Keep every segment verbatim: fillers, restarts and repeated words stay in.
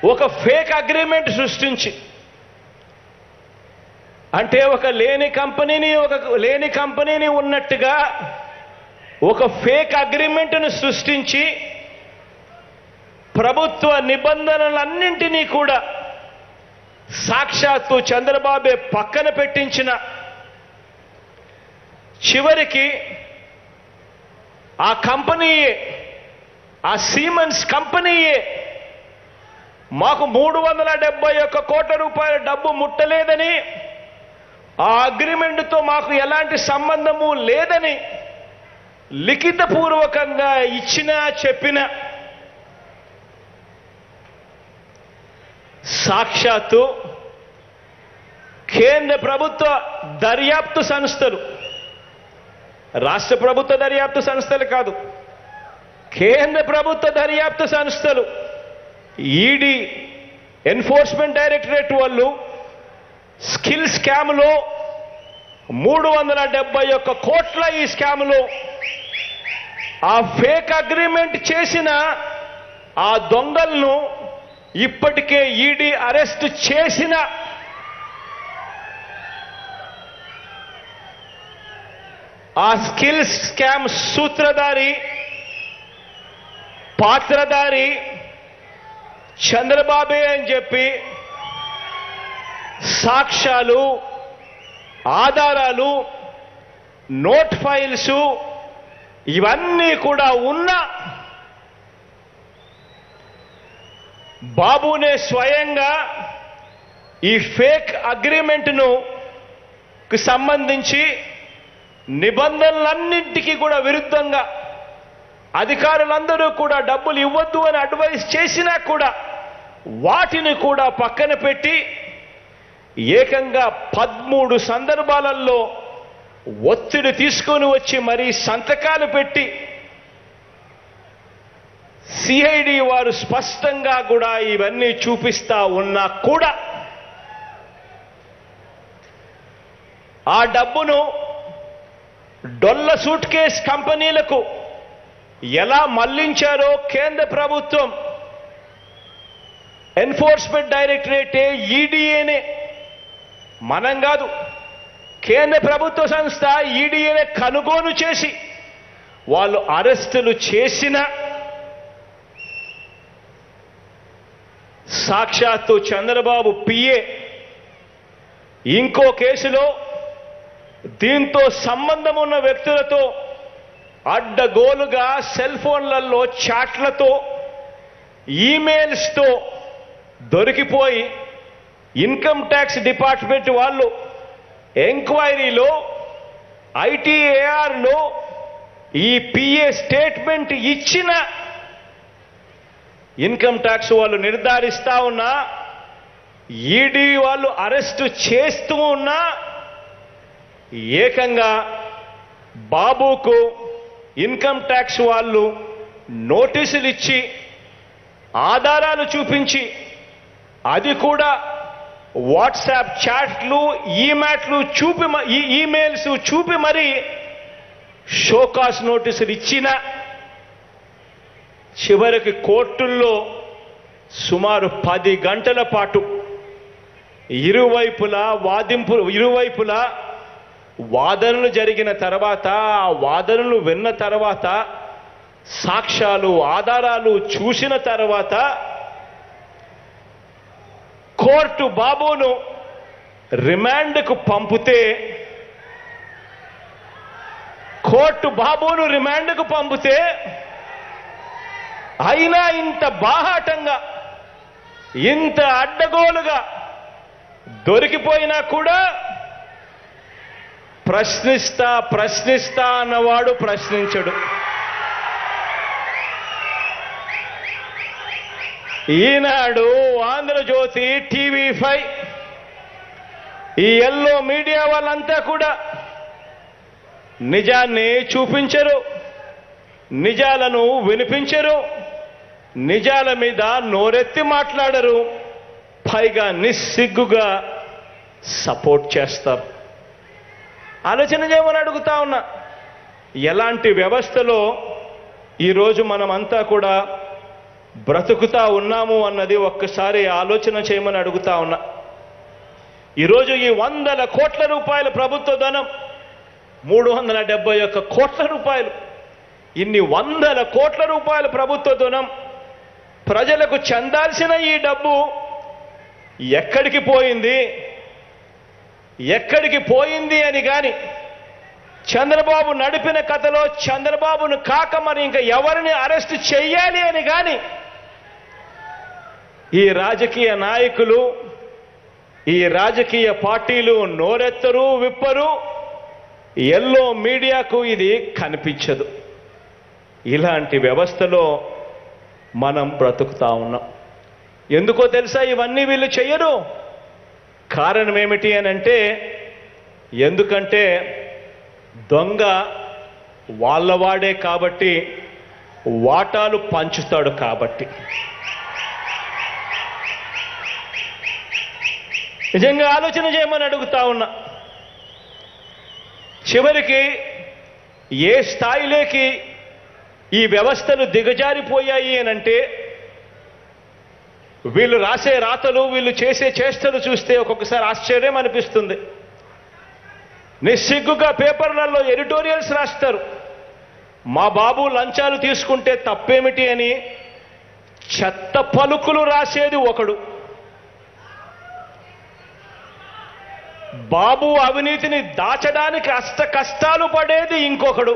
ఒక fake agreement సృష్టించి, అంటే ఒక లేని కంపెనీని ఒక లేని కంపెనీని ఉన్నట్టుగా ఒక ఫేక్ అగ్రిమెంట్ను సృష్టించి ప్రభుత్వ నిబంధనలన్నింటినీ కూడా సాక్షాత్తు చంద్రబాబే పక్కన పెట్టించిన, చివరికి ఆ కంపెనీయే, ఆ సీమెన్స్ కంపెనీయే మాకు మూడు వందల డెబ్బై ఒక్క కోట్ల రూపాయల డబ్బు ముట్టలేదని, ఆ అగ్రిమెంట్తో మాకు ఎలాంటి సంబంధము లేదని లిఖితపూర్వకంగా ఇచ్చినా చెప్పిన సాక్షాత్తు కేంద్ర ప్రభుత్వ దర్యాప్తు సంస్థలు, రాష్ట్ర ప్రభుత్వ దర్యాప్తు సంస్థలు కాదు, కేంద్ర ప్రభుత్వ దర్యాప్తు సంస్థలు, ఈడీ, ఎన్ఫోర్స్మెంట్ డైరెక్టరేట్ వాళ్ళు స్కిల్ స్కామ్లో మూడు వందల డెబ్బై ఒక్క కోట్ల ఈ స్కామ్లో ఆ ఫేక్ అగ్రిమెంట్ చేసిన ఆ దొంగలను ఇప్పటికే ఈడీ అరెస్ట్ చేసిన ఆ స్కిల్ స్కామ్ సూత్రధారి, పాత్రధారి చంద్రబాబే అని చెప్పి సాక్ష్యాలు, ఆధారాలు, నోట్ ఫైల్స్ ఇవన్నీ కూడా ఉన్న బాబునే స్వయంగా ఈ ఫేక్ అగ్రిమెంట్ను సంబంధించి నిబంధనలన్నింటికీ కూడా విరుద్ధంగా అధికారులందరూ కూడా డబ్బులు ఇవ్వద్దు అని అడ్వైస్ చేసినా కూడా వాటిని కూడా పక్కన పెట్టి ఏకంగా పదమూడు సందర్భాలలో ఒత్తిడి తీసుకొని వచ్చి మరీ సంతకాలు పెట్టి సిఐడి వారు స్పష్టంగా కూడా ఇవన్నీ చూపిస్తా ఉన్నా కూడా ఆ డబ్బును డొల్ల సూట్ కేస్ కంపెనీలకు ఎలా మళ్లించారో కేంద్ర ప్రభుత్వం, ఎన్ఫోర్స్మెంట్ డైరెక్టరేటే, ఈడీఏనే, మనం కాదు, కేంద్ర ప్రభుత్వ సంస్థ ఈడీఏనే కనుగోలు చేసి వాళ్ళు అరెస్టులు చేసిన సాక్షాత్తు చంద్రబాబు పిఏ ఇంకో కేసులో దీంతో సంబంధం ఉన్న వ్యక్తులతో అడ్డగోలుగా సెల్ ఫోన్లలో చాట్లతో, ఈమెయిల్స్తో దొరికిపోయి ఇన్కమ్ ట్యాక్స్ డిపార్ట్మెంట్ వాళ్ళు ఎంక్వైరీలో ఐటీఏఆర్లో ఈ పిఏ స్టేట్మెంట్ ఇచ్చిన ఇన్కమ్ ట్యాక్స్ వాళ్ళు నిర్ధారిస్తా ఉన్నా, ఈడీ వాళ్ళు అరెస్టు చేస్తూ ఉన్నా ఏకంగా బాబుకు ఇన్కమ్ ట్యాక్స్ వాళ్ళు నోటీసులు ఇచ్చి ఆధారాలు చూపించి, అది కూడా వాట్సాప్ చాట్లు, ఈమెయిల్లు చూపి ఈమెయిల్స్ చూపి మరి షోకాస్ నోటీసులు ఇచ్చిన, చివరికి కోర్టుల్లో సుమారు పది గంటల పాటు ఇరువైపులా వాదింపు ఇరువైపులా వాదనలు జరిగిన తర్వాత, ఆ వాదనలు విన్న తర్వాత, సాక్ష్యాలు, ఆధారాలు చూసిన తర్వాత కోర్టు బాబును రిమాండ్కు పంపితే కోర్టు బాబును రిమాండ్కు పంపితే అయినా ఇంత బాహాటంగా, ఇంత అడ్డగోలుగా దొరికిపోయినా కూడా ప్రశ్నిస్తా ప్రశ్నిస్తా అన్నవాడు ప్రశ్నించడు. ఈనాడు, ఆంధ్రజ్యోతి, టీవీ ఫైవ్, ఈ ఎల్లో మీడియా వాళ్ళంతా కూడా నిజాన్ని చూపించరు, నిజాలను వినిపించరు, నిజాల మీద నోరెత్తి మాట్లాడరు, పైగా నిస్సిగ్గుగా సపోర్ట్ చేస్తారు. ఆలోచన చేయమని అడుగుతా ఉన్నా. ఎలాంటి వ్యవస్థలో ఈరోజు మనమంతా కూడా బ్రతుకుతా ఉన్నాము అన్నది ఒక్కసారి ఆలోచన చేయమని అడుగుతా ఉన్నా. ఈరోజు ఈ వందల కోట్ల రూపాయల ప్రభుత్వ ధనం, మూడు వందల డెబ్బై ఒక్క కోట్ల రూపాయలు, ఇన్ని వందల కోట్ల రూపాయల ప్రభుత్వ ధనం ప్రజలకు చెందాల్సిన ఈ డబ్బు ఎక్కడికి పోయింది ఎక్కడికి పోయింది అని కానీ చంద్రబాబు నడిపిన కథలో చంద్రబాబును కాక మరి ఇంకా ఎవరిని అరెస్ట్ చెయ్యాలి అని కానీ ఈ రాజకీయ నాయకులు, ఈ రాజకీయ పార్టీలు నోరెత్తరు, విప్పరు. ఎల్లో మీడియాకు ఇది కనిపించదు. ఇలాంటి వ్యవస్థలో మనం బ్రతుకుతా ఉన్నాం. ఎందుకో తెలుసా ఇవన్నీ వీళ్ళు చెయ్యరు? కారణం ఏమిటి అని అంటే, ఎందుకంటే దొంగ వాళ్ళవాడే కాబట్టి, వాటాలు పంచుతాడు కాబట్టి. నిజంగా ఆలోచన చేయమని అడుగుతా ఉన్నా. చివరికి ఏ స్థాయిలోకి ఈ వ్యవస్థలు దిగజారిపోయాయి అనంటే, వీళ్ళు రాసే రాతలు, వీళ్ళు చేసే చేష్టలు చూస్తే ఒక్కొక్కసారి ఆశ్చర్యం అనిపిస్తుంది. నిస్సిగ్గుగా పేపర్లలో ఎడిటోరియల్స్ రాస్తారు. మా బాబు లంచాలు తీసుకుంటే తప్పేమిటి అని చెత్త పలుకులు రాసేది ఒకడు, బాబు అవినీతిని దాచడానికి అష్ట కష్టాలు పడేది ఇంకొకడు,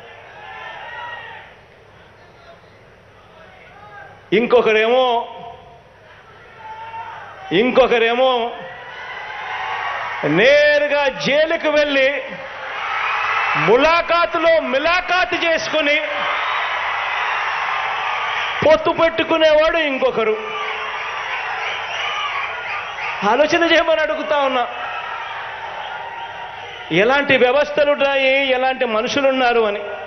ఇంకొకరేమో ఇంకొకరేమో నేరుగా జైలుకు వెళ్ళి ములాఖాతులో మిలాఖాతు చేసుకుని పొత్తు పెట్టుకునేవాడు ఇంకొకరు. ఆలోచన చేయమని అడుగుతా ఉన్నా. ఎలాంటి వ్యవస్థలున్నాయి, ఎలాంటి మనుషులున్నారు అని.